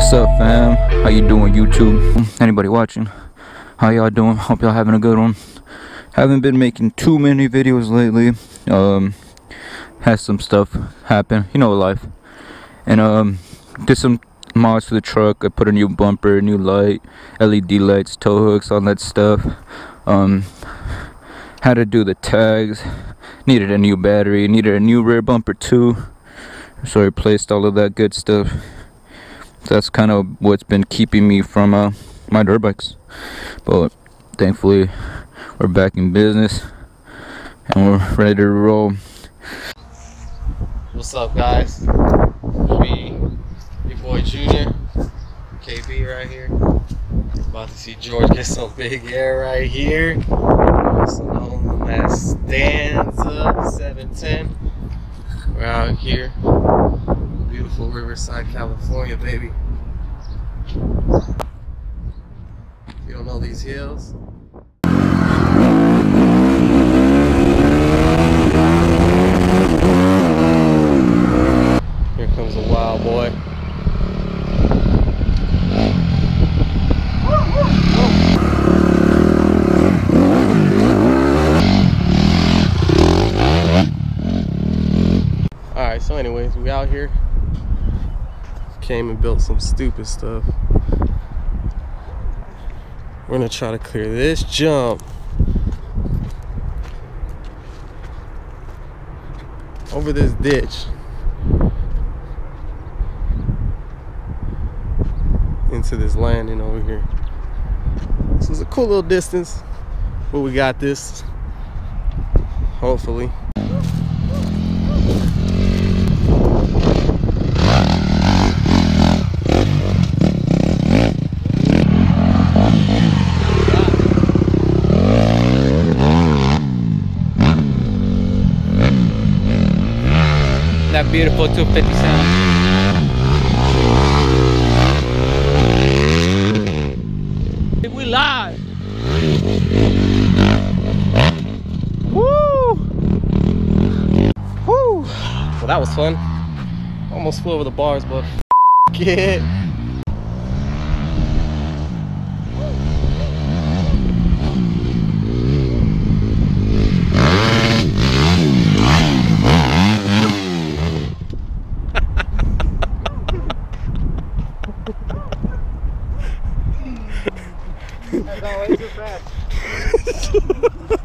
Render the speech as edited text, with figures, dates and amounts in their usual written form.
What's up, fam? How you doing, YouTube? Anybody watching? How y'all doing? Hope y'all having a good one. Haven't been making too many videos lately. Had some stuff happen, you know, life. And did some mods to the truck. I put a new bumper, new light, LED lights, tow hooks, all that stuff. Had to do the tags. Needed a new battery. Needed a new rear bumper too. So I replaced all of that good stuff. That's kind of what's been keeping me from my dirt bikes. But thankfully, we're back in business and we're ready to roll. What's up, guys? Me, your boy Junior, KB right here. About to see George get some big air right here. Also known as Stanza 710. We're out here, beautiful Riverside, California, baby. If you don't know these hills, here comes a wild boy. Alright, so anyways, we out here. Came and built some stupid stuff. We're gonna try to clear this jump over this ditch into this landing over here. This is a cool little distance, but we got this, hopefully. That beautiful 250 sound. We live. Woo! Woo! Well, that was fun. Almost flew over the bars, but it. That's always too fast.